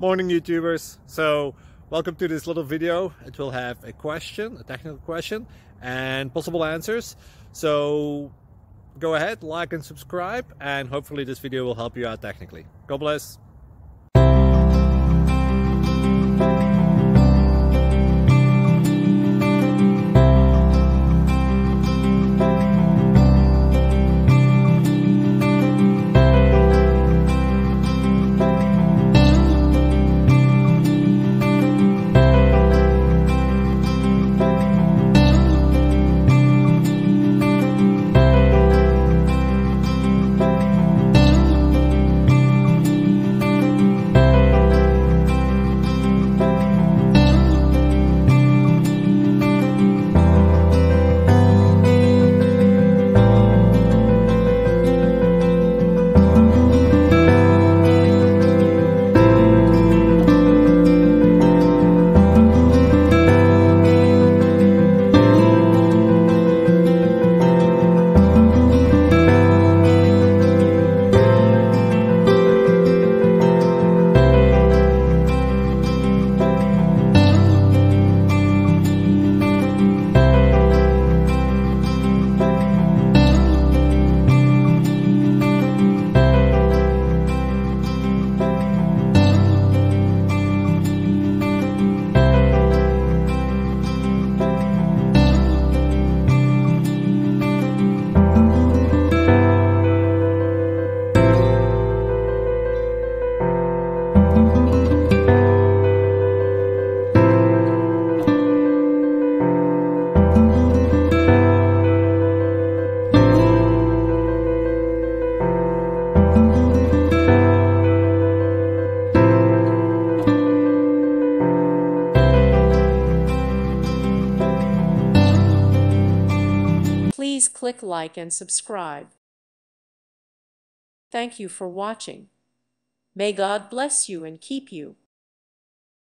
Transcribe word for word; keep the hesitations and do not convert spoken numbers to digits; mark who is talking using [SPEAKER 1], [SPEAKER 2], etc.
[SPEAKER 1] Morning YouTubers. So welcome to this little video. It will have a question, a technical question, and possible answers. So go ahead, like and subscribe, and hopefully this video will help you out technically. God bless.
[SPEAKER 2] Please click like and subscribe. Thank you for watching. May God bless you and keep you.